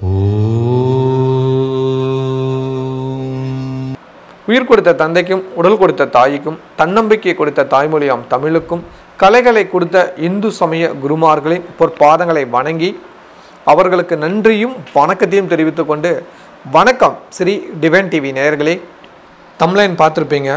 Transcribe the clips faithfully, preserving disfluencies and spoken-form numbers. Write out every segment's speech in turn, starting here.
உயிர் கொடுத்த தந்தைக்கும் உடல் கொடுத்த தாய்க்கும் தன்னம்பிக்கை கொடுத்த தாய்மொழியாம் தமிழுக்கும் கலைகளை கொடுத்த இந்து சமய குருமார்களின் பொற்பாதங்களை வணங்கி அவர்களுக்கு நன்றியும் வணக்கத்தையும் தெரிவித்துக் கொண்டு, வணக்கம் ஸ்ரீ டிவைன் டிவி நேயர்களே. தமிழன் பார்த்துருப்பீங்க,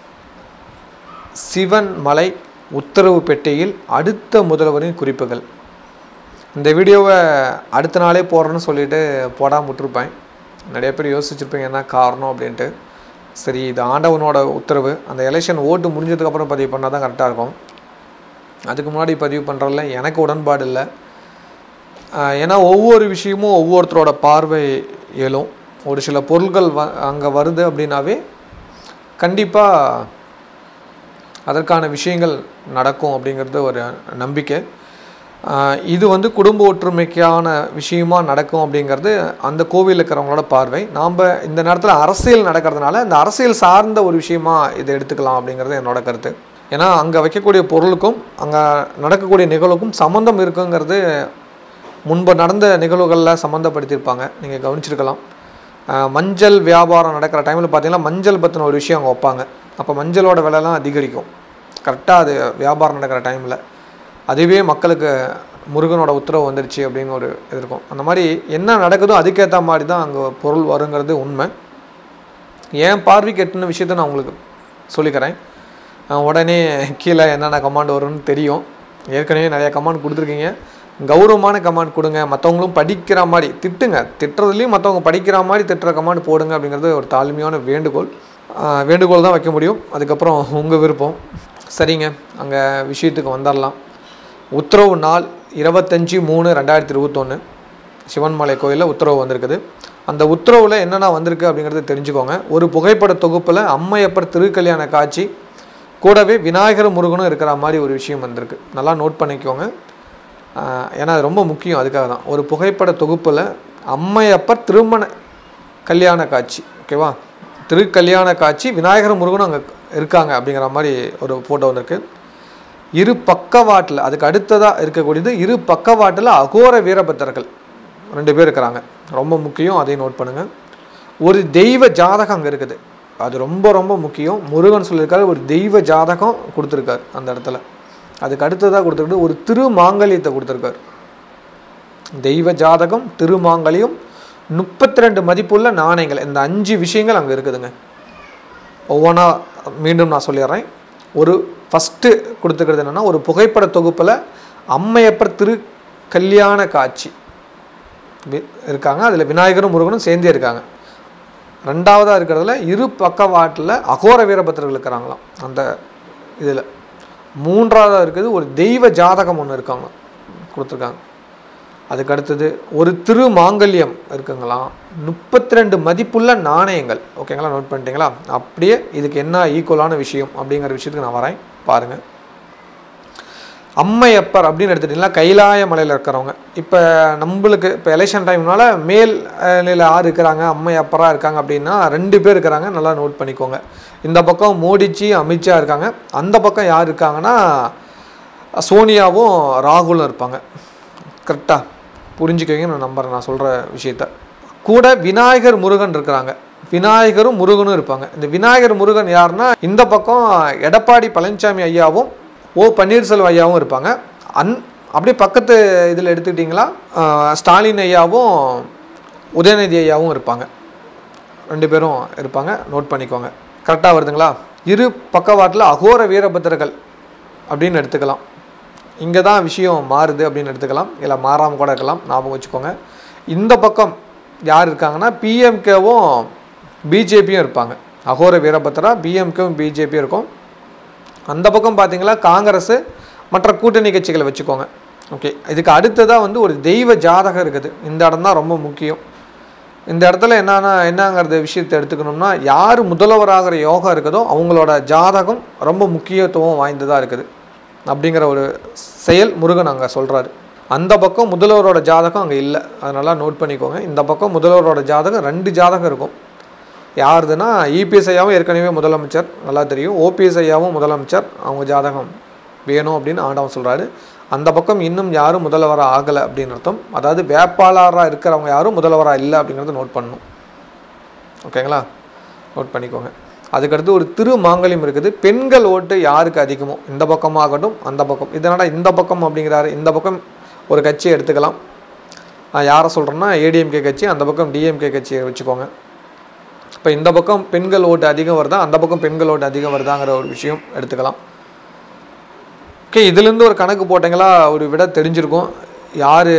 சிவன் மலை உத்தரவு பெட்டியில் அடுத்த முதல்வரின் குறிப்புகள். இந்த வீடியோவை அடுத்த நாளே போடுறேன்னு சொல்லிட்டு போடாமல் விட்டுருப்பேன். நிறைய பேர் யோசிச்சுருப்பீங்க என்ன காரணம் அப்படின்ட்டு. சரி, இது ஆண்டவனோட உத்தரவு. அந்த எலெக்ஷன் ஓட்டு முடிஞ்சதுக்கப்புறம் பதிவு பண்ணால் தான் கரெக்டாக இருக்கும். அதுக்கு முன்னாடி பதிவு பண்ணுறதுல எனக்கு உடன்பாடு இல்லை. ஏன்னா ஒவ்வொரு விஷயமும் ஒவ்வொருத்தரோட பார்வை எழும். ஒரு சில பொருள்கள் வ அங்கே வருது அப்படின்னாவே கண்டிப்பாக அதற்கான விஷயங்கள் நடக்கும் அப்படிங்கிறது ஒரு நம்பிக்கை. இது வந்து குடும்ப ஒற்றுமைக்கான விஷயமா நடக்கும் அப்படிங்கிறது அந்த கோவிலில் இருக்கிறவங்களோட பார்வை. நாம் இந்த நேரத்தில் அரசியல் நடக்கிறதுனால இந்த அரசியல் சார்ந்த ஒரு விஷயமா இதை எடுத்துக்கலாம் அப்படிங்கிறது என்னோட கருத்து. ஏன்னா அங்கே வைக்கக்கூடிய பொருளுக்கும் அங்கே நடக்கக்கூடிய நிகழ்வுக்கும் சம்மந்தம் இருக்குங்கிறது முன்பு நடந்த நிகழ்வுகளில் சம்மந்தப்படுத்தியிருப்பாங்க, நீங்கள் கவனிச்சிருக்கலாம். மஞ்சள் வியாபாரம் நடக்கிற டைமில் பார்த்தீங்கன்னா மஞ்சள் பற்றின ஒரு விஷயம் அங்கே வைப்பாங்க. அப்போ மஞ்சளோட விலைலாம் அதிகரிக்கும் கரெக்டாக அது வியாபாரம் நடக்கிற டைமில். அதுவே மக்களுக்கு முருகனோட உத்தரவு வந்துடுச்சு அப்படின்னு ஒரு இது இருக்கும். அந்த மாதிரி என்ன நடக்குதோ அதுக்கேற்ற மாதிரி தான் அங்கே பொருள் வருங்கிறது உண்மை. ஏன் பார்வைக்கு எட்டுன விஷயத்த நான் உங்களுக்கு சொல்லிக்கிறேன். உடனே கீழே என்னென்ன கமாண்ட் வரும்னு தெரியும். ஏற்கனவே நிறையா கமாண்ட் கொடுத்துருக்கீங்க. கௌரவமான கமாண்ட் கொடுங்க, மற்றவங்களும் படிக்கிற மாதிரி திட்டுங்க. திட்டுறதுலேயும் மற்றவங்க படிக்கிற மாதிரி திட்டுற கமாண்ட் போடுங்க அப்படிங்கிறது ஒரு தாழ்மையான வேண்டுகோள். வேண்டுகோள் தான் வைக்க முடியும். அதுக்கப்புறம் உங்கள் விருப்பம். சரிங்க, அங்கே விஷயத்துக்கு வந்துடலாம். உத்தரவு நாள் இருபத்தஞ்சி மூணு ரெண்டாயிரத்தி இருபத்தொன்று சிவன்மலை கோயிலில் உத்தரவு வந்திருக்குது. அந்த உத்தரவில் என்னென்ன வந்திருக்கு அப்படிங்கிறத தெரிஞ்சுக்கோங்க. ஒரு புகைப்பட தொகுப்பில் அம்மையப்பர் திருக்கல்யாண காட்சி கூடவே விநாயகர் முருகனும் இருக்கிற மாதிரி ஒரு விஷயம் வந்திருக்கு. நல்லா நோட் பண்ணிக்கோங்க, ஏன்னா அது ரொம்ப முக்கியம். அதுக்காக தான் ஒரு புகைப்பட தொகுப்பில் அம்மையப்பர் திருமண கல்யாண காட்சி, ஓகேவா, திருக்கல்யாண காட்சி விநாயகர் முருகனும் அங்கே இருக்காங்க அப்படிங்கிற மாதிரி ஒரு ஃபோட்டோ வந்திருக்கு. இரு பக்கவாட்டில் அதுக்கு அடுத்ததாக இருக்கக்கூடியது இரு பக்கவாட்டில் அகோர வீரபத்திரர்கள் ரெண்டு பேர் இருக்கிறாங்க. ரொம்ப முக்கியம், அதையும் நோட் பண்ணுங்கள். ஒரு தெய்வ ஜாதகம் அங்கே இருக்குது, அது ரொம்ப ரொம்ப முக்கியம். முருகன் சொல்லியிருக்காரு, ஒரு தெய்வ ஜாதகம் கொடுத்துருக்காரு அந்த இடத்துல. அதுக்கு அடுத்ததாக கொடுத்துருக்கு ஒரு திருமாங்கல்யத்தை கொடுத்துருக்காரு. தெய்வ ஜாதகம், திருமாங்கல்யம், முப்பத்தி ரெண்டு மதிப்புள்ள நாணயங்கள், இந்த அஞ்சு விஷயங்கள் அங்கே இருக்குதுங்க. ஒவ்வொன்றா மீண்டும் நான் சொல்லிடுறேன். ஒரு ஃபஸ்ட்டு கொடுத்துக்கிறது என்னென்னா, ஒரு புகைப்பட தொகுப்பில் அம்மையப்பர் திரு கல்யாண காட்சி இருக்காங்க, அதில் விநாயகரும் முருகனும் சேர்ந்தே இருக்காங்க. ரெண்டாவதாக இருக்கிறதுல இரு பக்கவாட்டில் அகோர வீரபத்திரர்கள் இருக்கிறாங்களாம் அந்த இதில். மூன்றாவதாக இருக்குது ஒரு தெய்வ ஜாதகம் ஒன்று இருக்காங்க கொடுத்துருக்காங்க. அதுக்கு அடுத்தது ஒரு திரு மாங்கல்யம் இருக்குங்களாம், முப்பத்தி ரெண்டு மதிப்புள்ள நாணயங்கள். ஓகேங்களா, நோட் பண்ணிட்டீங்களா? அப்படியே இதுக்கு என்ன ஈக்குவலான விஷயம் அப்படிங்கிற விஷயத்துக்கு நான் வரேன் பாருங்கள். அம்மையப்பர் அப்படின்னு எடுத்துட்டிங்கன்னா கைலாய மலையில் இருக்கிறவங்க. இப்போ நம்மளுக்கு இப்போ எலெக்ஷன் டைம்னால மேல் நிலையில் யார் இருக்கிறாங்க, அம்மையப்பராக இருக்காங்க அப்படின்னா ரெண்டு பேர் இருக்கிறாங்க. நல்லா நோட் பண்ணிக்கோங்க. இந்த பக்கம் மோடிஜி அமித்ஷா இருக்காங்க, அந்த பக்கம் யார் இருக்காங்கன்னா சோனியாவும் ராகுலும் இருப்பாங்க. கரெக்டாக புரிஞ்சுக்கோங்க, நான் நம்புறேன் நான் சொல்கிற விஷயத்த. கூட விநாயகர் முருகன் இருக்கிறாங்க, விநாயகரும் முருகனும் இருப்பாங்க. இந்த விநாயகர் முருகன் யாருன்னா இந்த பக்கம் எடப்பாடி பழனிசாமி ஐயாவும் ஓ பன்னீர்செல்வம் ஐயாவும் இருப்பாங்க. அன் அப்படியே பக்கத்து இதில் எடுத்துக்கிட்டிங்களா ஸ்டாலின் ஐயாவும் உதயநிதி ஐயாவும் இருப்பாங்க. ரெண்டு பேரும் இருப்பாங்க, நோட் பண்ணிக்கோங்க. கரெக்டாக வருதுங்களா? இரு பக்கவாட்டில் அகோர வீரபத்திரர்கள் அப்படின்னு எடுத்துக்கலாம். இங்கே தான் விஷயம் மாறுது அப்படின்னு எடுத்துக்கலாம், இல்லை மாறாமல் கூட இருக்கலாம், ஞாபகம் வச்சுக்கோங்க. இந்த பக்கம் யார் இருக்காங்கன்னா பிஎம்கேவும் பிஜேபியும் இருப்பாங்க. அகோர வீரபத்திரா பிஎம்கேவும் பிஜேபியும் இருக்கும். அந்த பக்கம் பார்த்தீங்களா காங்கிரஸ் மற்ற கூட்டணி கட்சிகளை வச்சுக்கோங்க. ஓகே, இதுக்கு அடுத்ததாக வந்து ஒரு தெய்வ ஜாதகம் இருக்குது. இந்த இடம் தான் ரொம்ப முக்கியம். இந்த இடத்துல என்னன்னா என்னங்கிறத விஷயத்தை எடுத்துக்கணும்னா, யார் முதல்வராகிற யோகம் இருக்குதோ அவங்களோட ஜாதகம் ரொம்ப முக்கியத்துவம் வாய்ந்ததாக இருக்குது அப்படிங்கிற ஒரு செயல் முருகன் அங்கே சொல்கிறாரு. அந்த பக்கம் முதல்வரோட ஜாதகம் அங்கே இல்லை, அதனால நோட் பண்ணிக்கோங்க. இந்த பக்கம் முதல்வரோட ஜாதகம் ரெண்டு ஜாதகம் இருக்கும். யாருதுன்னா இபிஎஸ் ஐயாவும் ஏற்கனவே முதலமைச்சர், நல்லா தெரியும். ஓபிஎஸ் ஐயாவும் முதலமைச்சர், அவங்க ஜாதகம் வேணும் அப்படின்னு ஆண்டவன் சொல்கிறாரு. அந்த பக்கம் இன்னும் யாரும் முதல்வராக ஆகலை அப்படின்னு அர்த்தம். அதாவது வேட்பாளராக இருக்கிறவங்க யாரும் முதல்வராக இல்லை அப்படிங்கிறத நோட் பண்ணணும். ஓகேங்களா, நோட் பண்ணிக்கோங்க. அதுக்கடுத்து ஒரு திருமாங்கல்யம் இருக்குது. பெண்கள் ஓட்டு யாருக்கு அதிகமோ இந்த பக்கமாகட்டும் அந்த பக்கம், இதனால் இந்த பக்கம் அப்படிங்கிறாரு, இந்த பக்கம் ஒரு கட்சியை எடுத்துக்கலாம். யாரை சொல்கிறேன்னா ஏடிஎம்கே கட்சி, அந்த பக்கம் டிஎம்கே கட்சியை வச்சுக்கோங்க. இப்போ இந்த பக்கம் பெண்கள் ஓட்டு அதிகம் வருதா, அந்த பக்கம் பெண்கள் ஓட்டு அதிகம் வருதாங்கிற ஒரு விஷயம் எடுத்துக்கலாம். ஓகே, இதுலேருந்து ஒரு கணக்கு போட்டிங்களா ஒரு விட தெரிஞ்சிருக்கும் யார்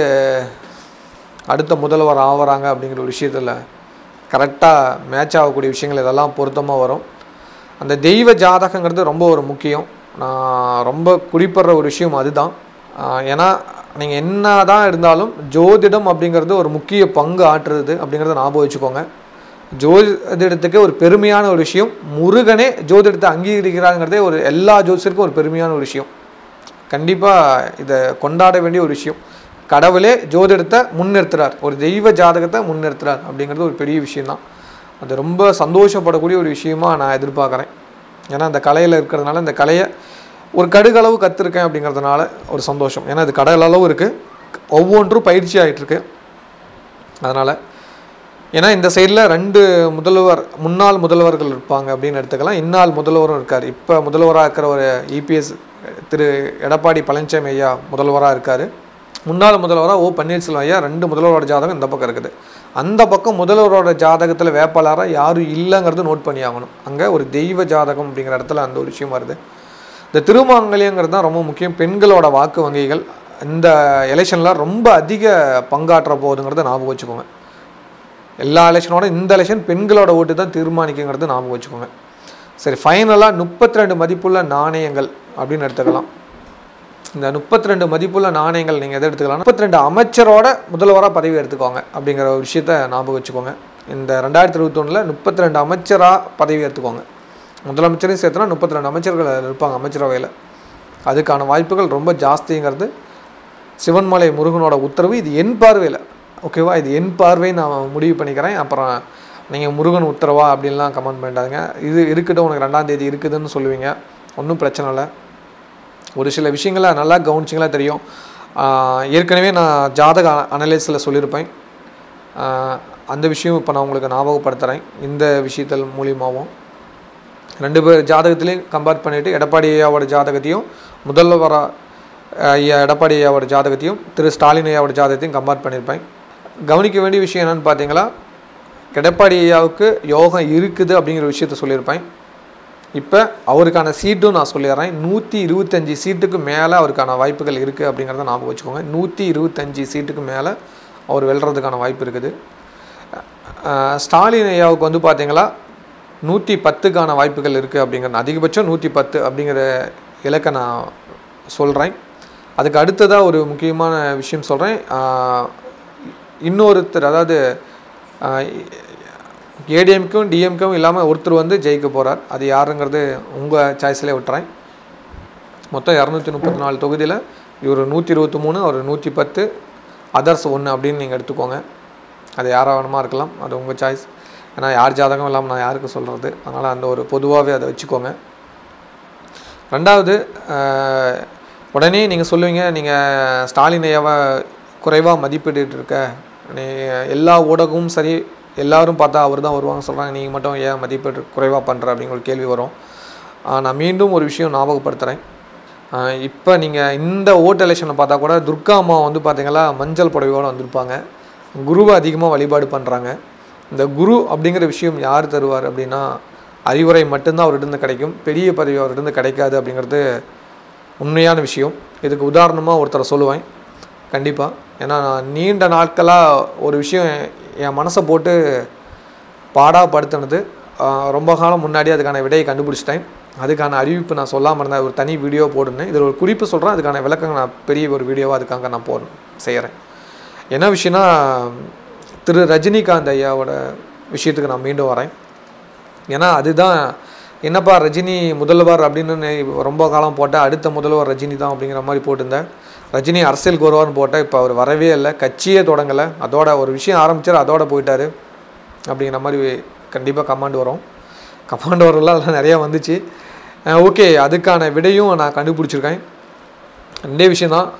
அடுத்த முதல்வர் ஆகிறாங்க அப்படிங்கிற ஒரு விஷயத்தில் கரெக்டாக மேட்ச் ஆகக்கூடிய விஷயங்கள் இதெல்லாம் பொருத்தமாக வரும். அந்த தெய்வ ஜாதகங்கிறது ரொம்ப ஒரு முக்கியம். நான் ரொம்ப குறிப்பிட்ற ஒரு விஷயம் அதுதான். ஏன்னா நீங்கள் என்ன தான் இருந்தாலும் ஜோதிடம் அப்படிங்கிறது ஒரு முக்கிய பங்கு ஆற்றுறது அப்படிங்கிறத ஞாபகம் வச்சுக்கோங்க. ஜோதிடத்துக்கு ஒரு பெருமையான ஒரு விஷயம், முருகனே ஜோதிடத்தை அங்கீகரிக்கிறாங்கிறதே ஒரு எல்லா ஜோதிடருக்கும் ஒரு பெருமையான ஒரு விஷயம். கண்டிப்பாக இதை கொண்டாட வேண்டிய ஒரு விஷயம். கடவுளே ஜோதிடத்தை முன்னிறுத்துறார், ஒரு தெய்வ ஜாதகத்தை முன்னிறுத்துறார் அப்படிங்கிறது ஒரு பெரிய விஷயந்தான். அது ரொம்ப சந்தோஷப்படக்கூடிய ஒரு விஷயமா நான் எதிர்பார்க்குறேன். ஏன்னா இந்த கலையில் இருக்கிறதுனால, இந்த கலையை ஒரு கடுகளவு கற்றுருக்கேன் அப்படிங்கிறதுனால ஒரு சந்தோஷம். ஏன்னா இது கடலளவு இருக்குது, ஒவ்வொன்றும் பயிற்சி ஆகிட்டுருக்கு. அதனால் ஏன்னா இந்த சைடில் ரெண்டு முதல்வர் முன்னாள் முதல்வர்கள் இருப்பாங்க அப்படின்னு எடுத்துக்கலாம். இந்நாள் முதல்வரும் இருக்கார். இப்போ முதல்வராக இருக்கிற ஒரு இபிஎஸ் திரு எடப்பாடி பழனிசாமி ஐயா முதல்வராக இருக்கார். முன்னாள் முதல்வராக ஓ பன்னீர்செல்வம் ஐயா, ரெண்டு முதல்வரோட ஜாதகம் இந்த பக்கம் இருக்குது. அந்த பக்கம் முதல்வரோட ஜாதகத்தில் வேட்பாளராக யாரும் இல்லைங்கிறது நோட் பண்ணி ஆகணும். அங்கே ஒரு தெய்வ ஜாதகம் அப்படிங்கிற இடத்துல அந்த ஒரு விஷயம் வருது. இந்த திருமாங்கல்யங்கிறது தான் ரொம்ப முக்கியம். பெண்களோட வாக்கு வங்கிகள் இந்த எலெக்ஷனில் ரொம்ப அதிக பங்காற்ற போகுதுங்கிறத ஞாபகம் வச்சுக்கோங்க. எல்லா எலெக்ஷனோட இந்த எலெக்ஷன் பெண்களோட ஓட்டு தான் தீர்மானிக்குங்கிறது ஞாபகம் வச்சுக்கோங்க. சரி, ஃபைனலாக முப்பத்தி ரெண்டு மதிப்புள்ள நாணயங்கள் அப்படின்னு எடுத்துக்கலாம். இந்த முப்பத்தி ரெண்டு மதிப்புள்ள நாணயங்கள் நீங்கள் எதை எடுத்துக்கலாம், முப்பத்தி ரெண்டு அமைச்சரோட முதல்வராக பதவி எடுத்துக்கோங்க அப்படிங்கிற ஒரு விஷயத்த ஞாபகம் வச்சுக்கோங்க. இந்த ரெண்டாயிரத்தி இருபத்தி ஒன்றில் முப்பத்தி ரெண்டு அமைச்சராக பதவி எடுத்துக்கோங்க. முதலமைச்சரையும் சேர்த்துனா முப்பத்தி ரெண்டு அமைச்சர்கள் இருப்பாங்க அமைச்சரவையில். அதுக்கான வாய்ப்புகள் ரொம்ப ஜாஸ்திங்கிறது சிவன்மலை முருகனோட உத்தரவு. இது என் பார்வையில், ஓகேவா, இது என் பார்வை நான் முடிவு பண்ணிக்கிறேன். அப்புறம் நீங்கள் முருகன் உத்தரவா அப்படின்லாம் கமெண்ட் பண்ணிட்டாங்க. இது இருக்கட்டும், உனக்கு ரெண்டாம் தேதி இருக்குதுன்னு சொல்லுவீங்க, ஒன்றும் பிரச்சனை இல்லை. ஒரு சில விஷயங்களை நல்லா கவனிச்சிங்களா தெரியும். ஏற்கனவே நான் ஜாதக அனலைஸில் சொல்லியிருப்பேன். அந்த விஷயம் இப்போ நான் உங்களுக்கு ஞாபகப்படுத்துகிறேன். இந்த விஷயத்தில் மூலியமாகவும் ரெண்டு பேர் ஜாதகத்திலையும் கம்பேர் பண்ணிவிட்டு எடப்பாடி ஐயாவோட ஜாதகத்தையும் முதல்வராக ஐயா எடப்பாடி ஐயாவோட ஜாதகத்தையும் திரு ஸ்டாலின் ஐயாவோட ஜாதகத்தையும் கம்பேர் பண்ணியிருப்பேன். கவனிக்க வேண்டிய விஷயம் என்னென்னு பார்த்தீங்களா, எடப்பாடி ஐயாவுக்கு யோகம் இருக்குது அப்படிங்கிற விஷயத்த சொல்லியிருப்பேன். இப்போ அவருக்கான சீட்டும் நான் சொல்லிடுறேன். நூற்றி இருபத்தஞ்சி சீட்டுக்கு மேலே அவருக்கான வாய்ப்புகள் இருக்குது அப்படிங்கிறத ஞாபகம் வச்சுக்கோங்க. நூற்றி இருபத்தஞ்சி சீட்டுக்கு மேலே அவர் வெல்றதுக்கான வாய்ப்பு இருக்குது. ஸ்டாலின் ஐயாவுக்கு வந்து பார்த்தீங்களா நூற்றி பத்துக்கான வாய்ப்புகள் இருக்குது அப்படிங்கிற, அதிகபட்சம் நூற்றி பத்து அப்படிங்கிற இலக்கை நான் சொல்கிறேன். அதுக்கு அடுத்ததாக ஒரு முக்கியமான விஷயம் சொல்கிறேன். இன்னொருத்தர், அதாவது ஏடிஎம்க்கும் டிஎம்க்கும் இல்லாமல் ஒருத்தர் வந்து ஜெயிக்க போகிறார். அது யாருங்கிறது உங்கள் சாய்ஸில் விட்டுறேன். மொத்தம் இரநூத்தி முப்பத்தி நாலு தொகுதியில் இவர் நூற்றி இருபத்தி மூணு அவர் நூற்றி பத்து அதர்ஸ் ஒன்று அப்படின்னு நீங்கள் எடுத்துக்கோங்க. அது யாராக வேணுமா இருக்கலாம், அது உங்கள் சாய்ஸ். ஏன்னா யார் ஜாதகம் இல்லாமல் நான் யாருக்கு சொல்கிறது, அதனால் அந்த ஒரு பொதுவாகவே அதை வச்சுக்கோங்க. ரெண்டாவது, உடனே நீங்கள் சொல்லுவீங்க, நீங்கள் ஸ்டாலின் ஐயாவை குறைவாக மதிப்பிட்டு இருக்க, நீ எல்லா ஊடகமும் சரி எல்லோரும் பார்த்தா அவர் தான் வருவாங்க சொல்கிறாங்க, நீங்கள் மட்டும் ஏன் மதிப்பீடு குறைவாக பண்ணுற அப்படிங்கிற ஒரு கேள்வி வரும். நான் மீண்டும் ஒரு விஷயம் ஞாபகப்படுத்துகிறேன். இப்போ நீங்கள் இந்த ஓட்டு எலெக்ஷனை பார்த்தா கூட துர்கா அம்மா வந்து பார்த்தீங்களா மஞ்சள் புடவையோடு வந்திருப்பாங்க. குருவை அதிகமாக வழிபாடு பண்ணுறாங்க. இந்த குரு அப்படிங்கிற விஷயம் யார் தருவார் அப்படின்னா அறிவுரை மட்டும்தான் அவர்கிட்ட கிடைக்கும், பெரிய பதவி அவர்கிட்ட கிடைக்காது அப்படிங்கிறது உண்மையான விஷயம். இதுக்கு உதாரணமாக ஒருத்தரை சொல்லுவேன் கண்டிப்பாக. ஏன்னா நான் நீண்ட நாட்களாக ஒரு விஷயம் என் மனசை போட்டு பாடாப்படுத்தினது, ரொம்ப காலம் முன்னாடி அதுக்கான விடையை கண்டுபிடிச்சிட்டேன். அதுக்கான அறிவிப்பு நான் சொல்லாமல் இருந்தேன், ஒரு தனி வீடியோ போடுனேன். இதில் ஒரு குறிப்பு சொல்கிறேன், அதுக்கான விளக்கம் நான் பெரிய ஒரு வீடியோவாக அதுக்காக நான் போ செய்கிறேன். என்ன விஷயம்னா, திரு ரஜினிகாந்த் ஐயாவோட விஷயத்துக்கு நான் மீண்டும் வரேன். ஏன்னா அதுதான் என்னப்பா ரஜினி முதல்வர் அப்படின்னு ரொம்ப காலம் போட்டால் அடுத்த முதல்வர் ரஜினி தான் அப்படிங்கிற மாதிரி போட்டிருந்தேன். ரஜினி அரசியலுக்கு வருவார்னு போட்டால் இப்போ அவர் வரவே இல்லை, கட்சியே தொடங்கலை, அதோட ஒரு விஷயம் ஆரம்பித்தார் அதோட போயிட்டார் அப்படிங்கிற மாதிரி கண்டிப்பாக கமாண்ட் வரும். கமாண்ட் வரலாம் அதெல்லாம் நிறையா வந்துச்சு. ஓகே, அதுக்கான விடையும் நான் கண்டுபிடிச்சிருக்கேன். ரெண்டே விஷயந்தான்.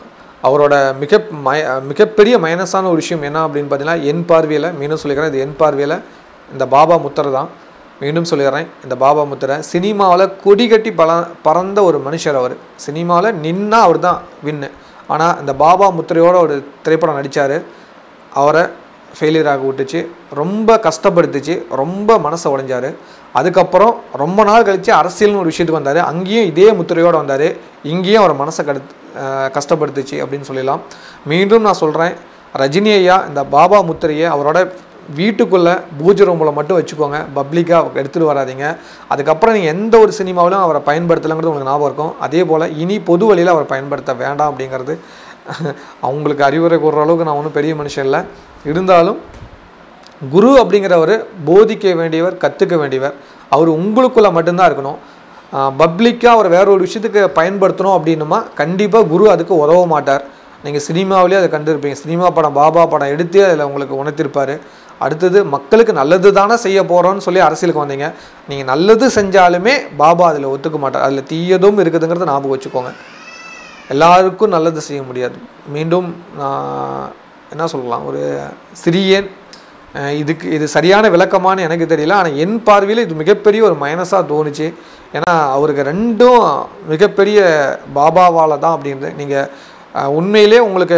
அவரோட மிக மய மிகப்பெரிய மைனஸான ஒரு விஷயம் என்ன அப்படின்னு பார்த்தீங்கன்னா, என் பார்வையில் மீண்டும் சொல்லிக்கிறேன், இது என் பார்வையில் இந்த பாபா முத்திரை தான். மீண்டும் சொல்லிடுறேன், இந்த பாபா முத்திரை சினிமாவில் கொடி கட்டி பல பறந்த ஒரு மனுஷர். அவர் சினிமாவில் நின்னா அவர் தான் வின்னு. ஆனால் இந்த பாபா முத்திரையோட ஒரு திரைப்படம் நடித்தார், அவரை ஃபெயிலியர் ஆக விட்டுச்சு, ரொம்ப கஷ்டப்படுத்துச்சு, ரொம்ப மனசை உடைஞ்சார். அதுக்கப்புறம் ரொம்ப நாள் கழித்து அரசியல்னு ஒரு விஷயத்துக்கு வந்தார். அங்கேயும் இதே முத்திரையோடு வந்தார், இங்கேயும் அவரை மனசை கடுத்து கஷ்டப்படுத்துச்சு அப்படின்னு சொல்லலாம். மீண்டும் நான் சொல்கிறேன், ரஜினி ஐயா இந்த பாபா முத்திரையை அவரோட வீட்டுக்குள்ளே பூஜை ரூமில் மட்டும் வச்சுக்கோங்க, பப்ளிக்காக எடுத்துகிட்டு வராதிங்க. அதுக்கப்புறம் நீங்கள் எந்த ஒரு சினிமாவிலும் அவரை பயன்படுத்தலைங்கிறது உங்களுக்கு ஞாபகம் இருக்கும். அதே போல் இனி பொது வழியில் அவரை பயன்படுத்த வேண்டாம் அப்படிங்கிறது அவங்களுக்கு அறிவுரை கூறுற அளவுக்கு நான் ஒன்றும் பெரிய மனுஷன் இல்லை. இருந்தாலும் குரு அப்படிங்கிறவர் போதிக்க வேண்டியவர், கற்றுக்க வேண்டியவர். அவர் உங்களுக்குள்ளே மட்டும்தான் இருக்கணும். பப்ளிக்காக அவர் வேற ஒரு விஷயத்துக்கு பயன்படுத்தணும் அப்படின்னுமா கண்டிப்பாக குரு அதுக்கு உதவ மாட்டார். நீங்கள் சினிமாவிலே அதை கண்டிருப்பீங்க. சினிமா படம் பாபா படம் எடுத்தே அதில் உங்களுக்கு உணர்த்திருப்பார். அடுத்தது மக்களுக்கு நல்லது தானே செய்ய போகிறோன்னு சொல்லி அரசியலுக்கு வந்தீங்க. நீங்கள் நல்லது செஞ்சாலுமே பாபா அதில் ஒத்துக்க மாட்டார். அதில் தீயதும் இருக்குதுங்கிறத ஞாபகம் வச்சுக்கோங்க. எல்லாருக்கும் நல்லது செய்ய முடியாது. மீண்டும் நான் என்ன சொல்லலாம், ஒரு சிறியன் இதுக்கு இது சரியான விளக்கமானு எனக்கு தெரியல. ஆனால் என் பார்வையில் இது மிகப்பெரிய ஒரு மைனஸாக தோணுச்சு. ஏன்னா அவருக்கு ரெண்டும் மிகப்பெரிய பாபாவால் தான் அப்படின்றது. நீங்கள் உண்மையிலே உங்களுக்கு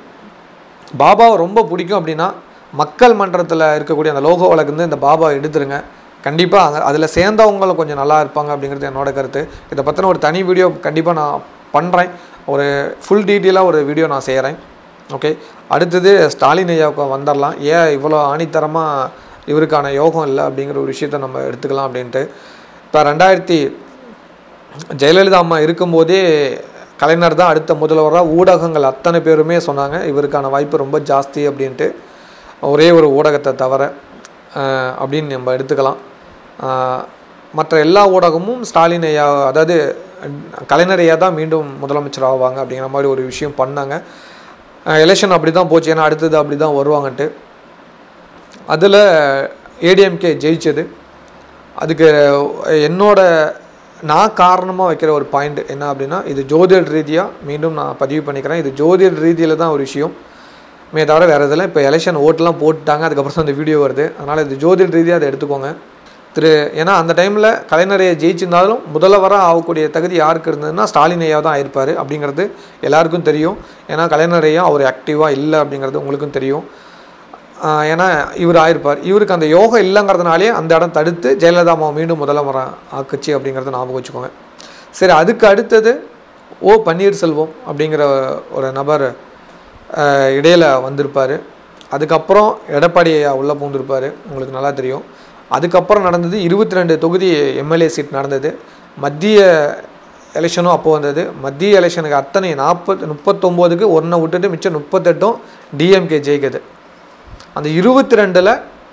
பாபாவை ரொம்ப பிடிக்கும் அப்படின்னா மக்கள் மன்றத்தில் இருக்கக்கூடிய அந்த லோகோ வழக்கு இந்த பாபாவை எடுத்துருங்க. கண்டிப்பாக அங்கே அதில் சேர்ந்தவங்களும் கொஞ்சம் நல்லா இருப்பாங்க அப்படிங்கிறது என்னோட கருத்து. இதை பற்றின ஒரு தனி வீடியோ கண்டிப்பாக நான் பண்ணுறேன். ஒரு ஃபுல் டீட்டெயிலாக ஒரு வீடியோ நான் செய்கிறேன். ஓகே, அடுத்தது ஸ்டாலின் ஐயாவுக்கு வந்துடலாம். ஏன் இவ்வளோ ஆணித்தரமாக இவருக்கான யோகம் இல்லை அப்படிங்கிற ஒரு விஷயத்த நம்ம எடுத்துக்கலாம் அப்படின்ட்டு. இப்போ ரெண்டாயிரத்தி ஜெயலலிதா அம்மா இருக்கும்போதே கலைஞர் தான் அடுத்த முதல்வராக ஊடகங்கள் அத்தனை பேருமே சொன்னாங்க இவருக்கான வாய்ப்பு ரொம்ப ஜாஸ்தி அப்படின்ட்டு. ஒரே ஒரு ஊடகத்தை தவிர அப்படின்னு நம்ம எடுத்துக்கலாம். மற்ற எல்லா ஊடகமும் ஸ்டாலின் ஐயா, அதாவது கலைஞர் ஐயா தான் மீண்டும் முதலமைச்சர் ஆவாங்க அப்படிங்கிற மாதிரி ஒரு விஷயம் பண்ணாங்க. எலெக்ஷன் அப்படி தான் போச்சு, ஏன்னா அடுத்தது அப்படி தான் வருவாங்கன்ட்டு. அதில் ஏடிஎம்கே ஜெயிச்சது. அதுக்கு என்னோட நான் காரணமாக வைக்கிற ஒரு பாயிண்ட் என்ன அப்படின்னா, இது ஜோதிட ரீதியாக மீண்டும் நான் பதிவு பண்ணிக்கிறேன். இது ஜோதிட ரீதியில் தான் ஒரு விஷயம், மே தவிர வேறு இதெல்லாம். இப்போ எலெக்ஷன் ஓட்டெலாம் போட்டுட்டாங்க, அதுக்கப்புறம் தான் அந்த வீடியோ வருது. அதனால் இது ஜோதிட ரீதியாக அதை எடுத்துக்கோங்க திரு. ஏன்னா அந்த டைமில் கலைஞரையை ஜெயிச்சிருந்தாலும் முதல்வராக ஆகக்கூடிய தகுதி யாருக்கு இருந்ததுன்னா ஸ்டாலின் ஐயா தான் ஆயிருப்பார் அப்படிங்கிறது எல்லாருக்கும் தெரியும். ஏன்னா கலைஞர் ஐயா அவர் ஆக்டிவாக இல்லை அப்படிங்கிறது உங்களுக்கும் தெரியும். ஏன்னா இவர் ஆயிருப்பார். இவருக்கு அந்த யோகம் இல்லைங்கிறதுனாலே அந்த இடம் தடுத்து ஜெயலலிதா அம்மா மீண்டும் முதல்வராக ஆக்குச்சு அப்படிங்கிறத ஞாபகம் வச்சுக்கோங்க. சரி, அதுக்கு அடுத்தது ஓ பன்னீர்செல்வம் அப்படிங்கிற ஒரு நபர் இடையில் வந்திருப்பார். அதுக்கப்புறம் எடப்பாடி ஐயா உள்ளே பூந்திருப்பார், உங்களுக்கு நல்லா தெரியும். அதுக்கப்புறம் நடந்தது இருபத்தி ரெண்டு தொகுதி எம்எல்ஏ சீட் நடந்தது. மத்திய எலெக்ஷனும் அப்போ வந்தது. மத்திய எலெக்ஷனுக்கு அத்தனை நாற்பது முப்பத்தொம்போதுக்கு ஒன்றை விட்டுட்டு மிச்சம் முப்பத்தெட்டும் டிஎம்கே ஜெயிக்குது. அந்த இருபத்தி ரெண்டில்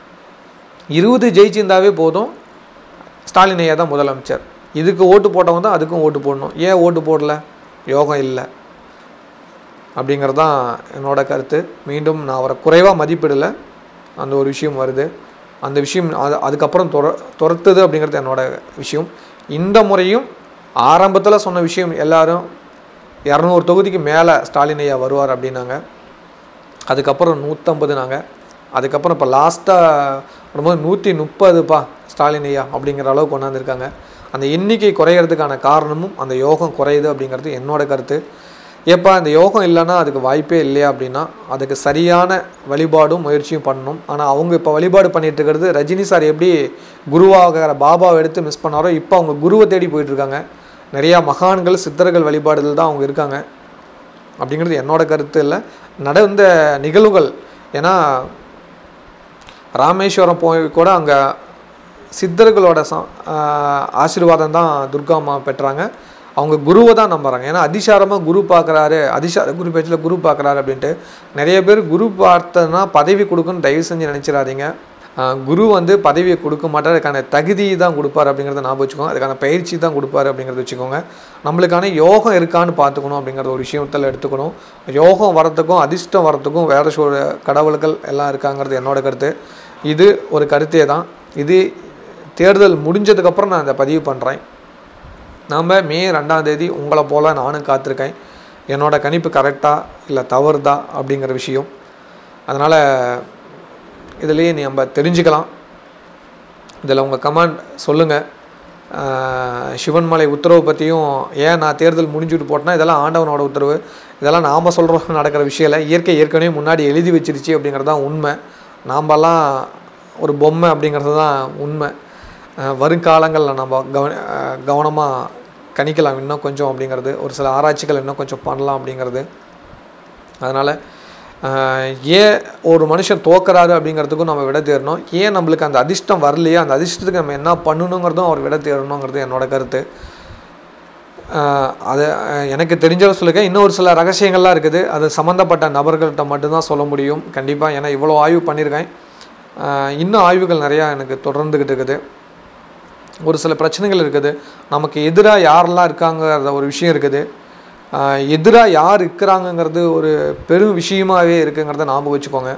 இருபது ஜெயிச்சிருந்தாவே போதும், ஸ்டாலின் ஐயா தான் முதலமைச்சர். இதுக்கு ஓட்டு போட்டவங்க தான் அதுக்கும் ஓட்டு போடணும். ஏன் ஓட்டு போடல? யோகம் இல்லை அப்படிங்கிறது தான் என்னோட கருத்து. மீண்டும் நான் அவரை குறைவாக மதிப்பிடலை, அந்த ஒரு விஷயம் வருது. அந்த விஷயம் அது அதுக்கப்புறம் துர துரத்துது அப்படிங்கிறது என்னோட விஷயம். இந்த முறையும் ஆரம்பத்தில் சொன்ன விஷயம் எல்லாரும் இரநூறு தொகுதிக்கு மேலே ஸ்டாலின் ஐயா வருவார் அப்படின்னாங்க. அதுக்கப்புறம் நூற்றம்பதுனாங்க. அதுக்கப்புறம் இப்போ லாஸ்ட்டாக வரும்போது நூற்றி முப்பதுப்பா ஸ்டாலின் ஐயா அப்படிங்கிற அளவுக்கு கொண்டாந்துருக்காங்க. அந்த எண்ணிக்கை குறையிறதுக்கான காரணமும் அந்த யோகம் குறையுது அப்படிங்கிறது என்னோட கருத்து. ஏப்பா இந்த யோகம் இல்லைன்னா அதுக்கு வாய்ப்பே இல்லையா அப்படின்னா, அதுக்கு சரியான வழிபாடும் முயற்சியும் பண்ணணும். ஆனால் அவங்க இப்போ வழிபாடு பண்ணிகிட்டு இருக்கிறது, ரஜினி சார் எப்படி குருவாகிற பாபாவை எடுத்து மிஸ் பண்ணாரோ இப்போ அவங்க குருவை தேடி போயிட்டுருக்காங்க. நிறையா மகான்கள் சித்தர்கள் வழிபாடுகள் தான் அவங்க இருக்காங்க அப்படிங்கிறது என்னோட கருத்து இல்லை, நடந்த நிகழ்வுகள். ஏன்னா ராமேஸ்வரம் போய் கூட அங்கே சித்தர்களோட ச ஆசீர்வாதம் தான் துர்கா அம்மா பெற்றாங்க. அவங்க குருவை தான் நம்புறாங்க. ஏன்னா அதிசாரமாக குரு பார்க்குறாரு, அதிசார குரு பேச்சில் குரு பார்க்குறாரு அப்படின்ட்டு நிறைய பேர் குரு பார்த்ததுன்னா பதவி கொடுக்குன்னு தயவு செஞ்சு நினச்சிடாதீங்க. குரு வந்து பதவியை கொடுக்க மாட்டார், அதுக்கான தகுதி தான் கொடுப்பார் அப்படிங்கிறத ஞாபகம் வச்சுக்கோங்க. அதுக்கான பயிற்சி தான் கொடுப்பார் அப்படிங்கிறத வச்சுக்கோங்க. நம்மளுக்கான யோகம் இருக்கான்னு பார்த்துக்கணும் அப்படிங்கிறத ஒரு விஷயத்தில் எடுத்துக்கணும். யோகம் வரத்துக்கும் அதிர்ஷ்டம் வரத்துக்கும் வேறு சோ கடவுள்கள் எல்லாம் இருக்காங்கிறது என்னோட கருத்து. இது ஒரு கருத்தே தான். இது தேர்தல் முடிஞ்சதுக்கப்புறம் நான் அதை பதிவு பண்ணுறேன். நாம் மே ரெண்டாம் தேதி உங்களை போல் நானும் காத்திருக்கேன். என்னோடய கணிப்பு கரெக்டாக இல்லை தவறுதா அப்படிங்கிற விஷயம். அதனால் இதுலேயே நீ நம்ம தெரிஞ்சுக்கலாம். இதில் உங்கள் கமெண்ட் சொல்லுங்கள். சிவன்மலை உத்தரவு பற்றியும் ஏன் நான் தேர்தல் முடிஞ்சுட்டு போட்டேன்னா இதெல்லாம் ஆண்டவனோட உத்தரவு, இதெல்லாம் நாம் சொல்கிறோம் நடக்கிற விஷயம் இல்லை. இயற்கை ஏற்கனவே முன்னாடி எழுதி வச்சிருச்சு அப்படிங்கிறது தான் உண்மை. நாம்பெல்லாம் ஒரு பொம்மை அப்படிங்கிறது தான் உண்மை. வருங்காலங்களில் நம்ம கவன கவனமாக கணிக்கலாம் இன்னும் கொஞ்சம் அப்படிங்கிறது, ஒரு சில ஆராய்ச்சிகள் இன்னும் கொஞ்சம் பண்ணலாம் அப்படிங்கிறது. அதனால் ஏன் ஒரு மனுஷன் தோக்குறாரு அப்படிங்கிறதுக்கும் நம்ம விட தேரணும். ஏன் நம்மளுக்கு அந்த அதிர்ஷ்டம் வரலையே, அந்த அதிர்ஷ்டத்துக்கு நம்ம என்ன பண்ணணுங்கிறதும் அவர் விட தேரணுங்கிறது என்னோடய கருத்து. அது எனக்கு தெரிஞ்ச சொல்லுங்க. இன்னும் ஒரு சில ரகசியங்கள்லாம் இருக்குது, அது சம்மந்தப்பட்ட நபர்கள்ட்ட மட்டும்தான் சொல்ல முடியும் கண்டிப்பாக. ஏன்னா இவ்வளோ ஆய்வு பண்ணியிருக்கேன், இன்னும் ஆய்வுகள் நிறையா எனக்கு தொடர்ந்துக்கிட்டு இருக்குது. ஒரு சில பிரச்சனைகள் இருக்குது, நமக்கு எதிராக யாரெல்லாம் இருக்காங்கிற ஒரு விஷயம் இருக்குது. எதிராக யார் இருக்கிறாங்கங்கிறது ஒரு பெரும் விஷயமாகவே இருக்குங்கிறத ஞாபகம் வச்சுக்கோங்க.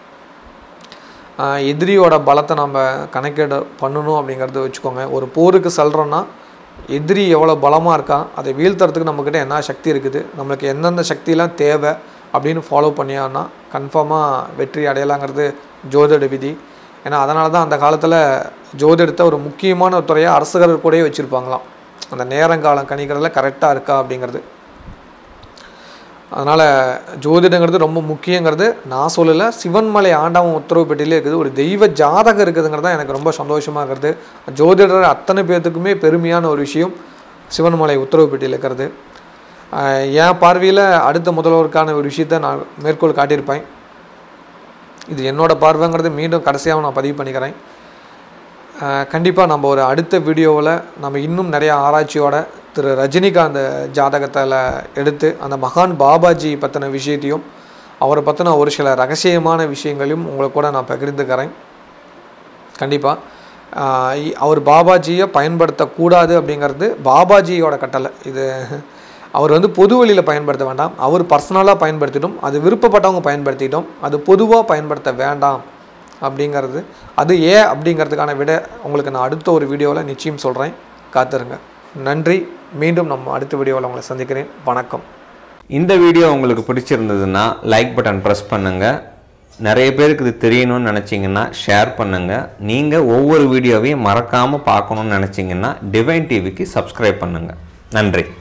எதிரியோட பலத்தை நம்ம கணக்கீடு பண்ணணும் அப்படிங்கிறத வச்சுக்கோங்க. ஒரு போருக்கு செல்கிறோன்னா எதிரி எவ்வளோ பலமாக இருக்கான், அதை வீழ்த்துறதுக்கு நம்மக்கிட்ட என்ன சக்தி இருக்குது, நம்மளுக்கு எந்தெந்த சக்தியெலாம் தேவை அப்படின்னு ஃபாலோ பண்ணியான்னா கன்ஃபார்மாக வெற்றி அடையலாங்கிறது ஜோதிட விதி. ஏன்னா அதனால தான் அந்த காலத்தில் ஜோதிடத்தை ஒரு முக்கியமான துறையாக அரசர்கள் கூடயே வச்சுருப்பாங்களாம், அந்த நேரங்காலம் கணிக்கிறதுல கரெக்டாக இருக்கா அப்படிங்கிறது. அதனால் ஜோதிடங்கிறது ரொம்ப முக்கியங்கிறது நான் சொல்லலை, சிவன்மலை ஆண்டவன் உத்தரவு பெட்டியிலே இருக்குது. ஒரு தெய்வ ஜாதகம் இருக்குதுங்கிறது தான் எனக்கு ரொம்ப சந்தோஷமாக இருக்கிறது. ஜோதிடர் அத்தனை பேர்த்துக்குமே பெருமையான ஒரு விஷயம் சிவன்மலை உத்தரவு பெட்டியில் இருக்கிறது. என் பார்வையில் அடுத்த முதல்வருக்கான ஒரு விஷயத்தை நான் மேற்கோள் காட்டியிருப்பேன். இது என்னோடய பார்வைங்கிறது மீண்டும் கடைசியாக நான் பதிவு பண்ணிக்கிறேன். கண்டிப்பாக நம்ம ஒரு அடுத்த வீடியோவில் நம்ம இன்னும் நிறையா ஆராய்ச்சியோட திரு ரஜினிகாந்த் ஜாதகத்தில் எடுத்து அந்த மகான் பாபாஜி பற்றின விஷயத்தையும் அவரை பற்றின ஒரு சில ரகசியமான விஷயங்களையும் உங்களை கூட நான் பகிர்ந்துக்கிறேன். கண்டிப்பாக அவர் பாபாஜியை பயன்படுத்தக்கூடாது அப்படிங்கிறது பாபாஜியோட கட்டளை. இது அவர் வந்து பொது வழியில் பயன்படுத்த வேண்டாம், அவர் பர்சனலாக பயன்படுத்திட்டோம், அது விருப்பப்பட்டவங்க பயன்படுத்திட்டோம், அது பொதுவாக பயன்படுத்த வேண்டாம் அப்படிங்கிறது. அது ஏன் அப்படிங்கிறதுக்கான விட உங்களுக்கு நான் அடுத்த ஒரு வீடியோவில் நிச்சயம் சொல்கிறேன், காத்துருங்க. நன்றி. மீண்டும் நம்ம அடுத்த வீடியோவில் உங்களை சந்திக்கிறேன். வணக்கம். இந்த வீடியோ உங்களுக்கு பிடிச்சிருந்ததுன்னா லைக் பட்டன் ப்ரெஸ் பண்ணுங்கள். நிறைய பேருக்கு இது தெரியணும்னு நினச்சிங்கன்னா ஷேர் பண்ணுங்கள். நீங்கள் ஒவ்வொரு வீடியோவையும் மறக்காமல் பார்க்கணுன்னு நினச்சிங்கன்னா டிவைன் டிவிக்கு சப்ஸ்கிரைப் பண்ணுங்கள். நன்றி.